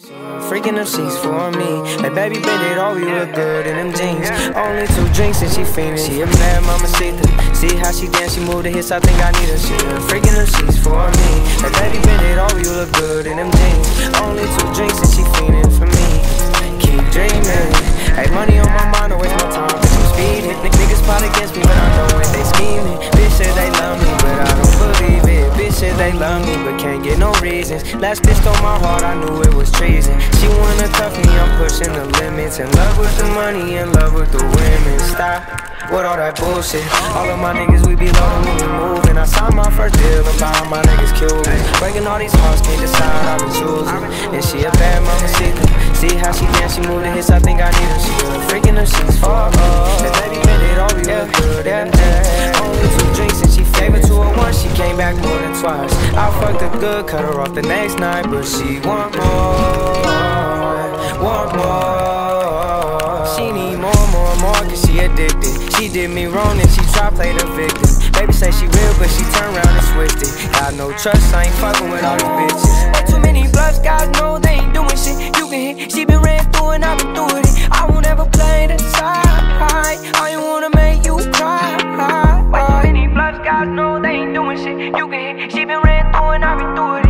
Freaking them sheets for me. Like, baby, bend it over, you look good in them jeans. Only 2 drinks and she fiendin'. She a mad Mamacita. See how she dance, she move the hips, I think I need her. She freaking them sheets for me. Like, baby, bend it over, you look good in them jeans. Only 2 drinks and she fiendin' for me. Keep dreaming. Hey, money on my mind, don't waste my time, cause I'm speeding. Niggas plot against me, but I know it, they scheming. Bitch said they love me, but I don't believe it. Bitch said they love me, but can't get no reasons. Last bitch stole my heart, I knew it was treason. She wanna tough me, I'm pushing the limits. In love with the money, in love with the women. Stop with all that bullshit. All of my niggas, we be loaded when we moving. I signed my first deal and by my niggas Cuban. Breaking all these hearts, can't decide, I've been choosing. And she a bad Mamacita. See how she dance, she move the hips, I think I need her. She freaking them sheets for that baby bend it over, you look good, Only 2 drinks and she gave it to her once, she came back more than twice. I fucked her good, cut her off the next night, but she want more, want more. She need more, cause she addicted. She did me wrong and she tried play the victim. Baby say she real, but she turned around and switched it. Got no trust, I ain't fucking with all these bitches. Way too many bluffs, guys know they ain't doing shit. You can hit, she been ran through and I've been through it. I won't ever play the side. I ain't wanna make you cry. Way too many bluffs, guys know they ain't doing shit. You can hit, she been ran through and I've been through it.